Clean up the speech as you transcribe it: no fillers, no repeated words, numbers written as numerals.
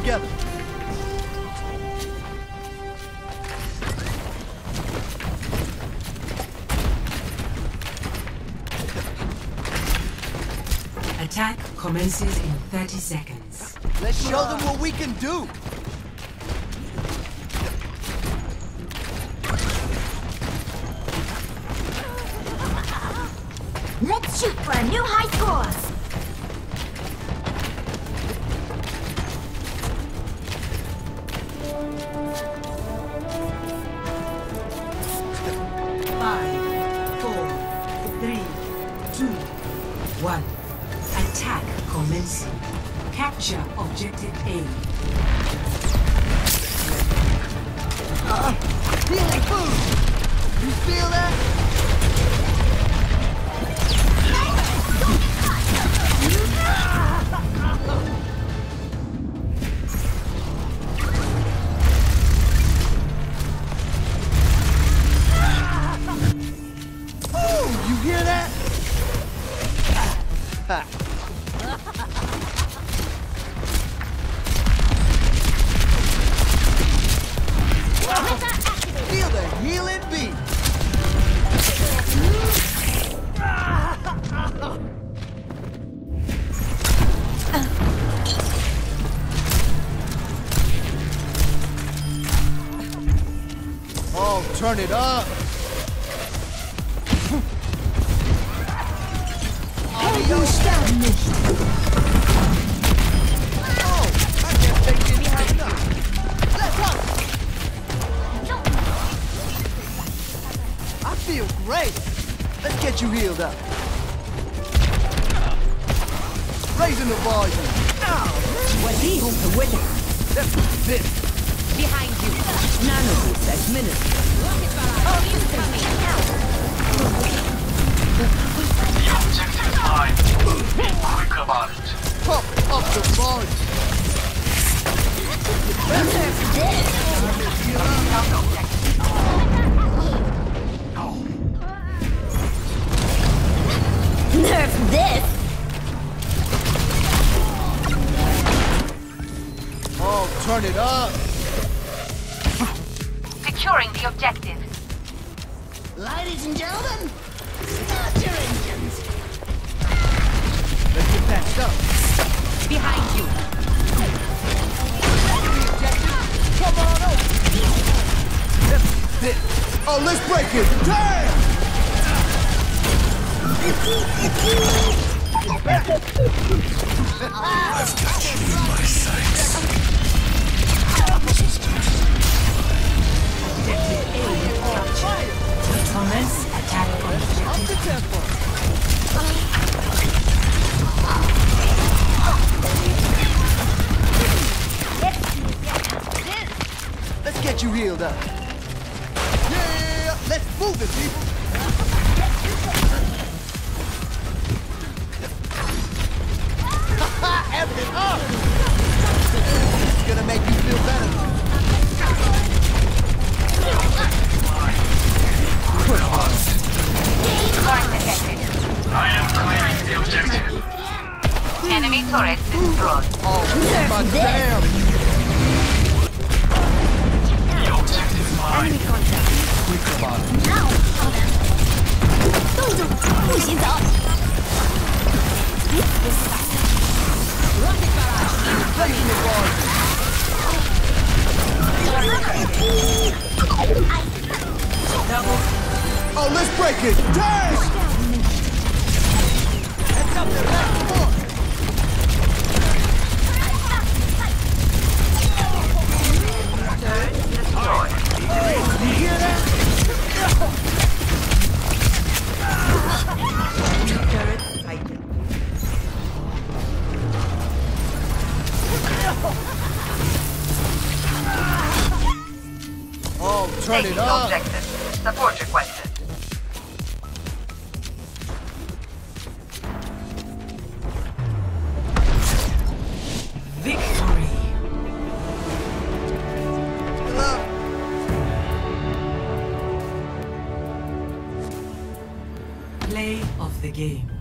together. Attack commences in 30 seconds. Let's show them what we can do. Let's shoot for a new high score! Attack commencing. Capture objective A. Healing food! You feel that? Oh, you hear that? Feel the healing beat. Oh, turn it up. Oh, I guess they didn't have enough. Let's go. I feel great. Let's get you healed up. Raising the volume. Who's the winner? That's this. Behind you. Anubis administered. The objective is mine. Be quick about it. Pump up the volume. Nerf this! Oh, turn it up. Securing the objective. Ladies and gentlemen, start your engines! Let's get patched up. Behind you. Come on over. That's it. Oh, let's break it. Damn! I've got you in my sights. Objective A captured. Commence attack on objective. Let's get you healed up. Yeah, let's move it, people. F it up. It's gonna make you feel better. I am claiming the objective. Enemy turret destroyed. Oh, my damn. The objective is mine. Quick about it. 动住，不许走！ Raising the volume. Oh, let's break it. Damn! Heads up there, last one. You hear that? Oh, turn Taking it up. objective. Support requested. Victory. Play of the game.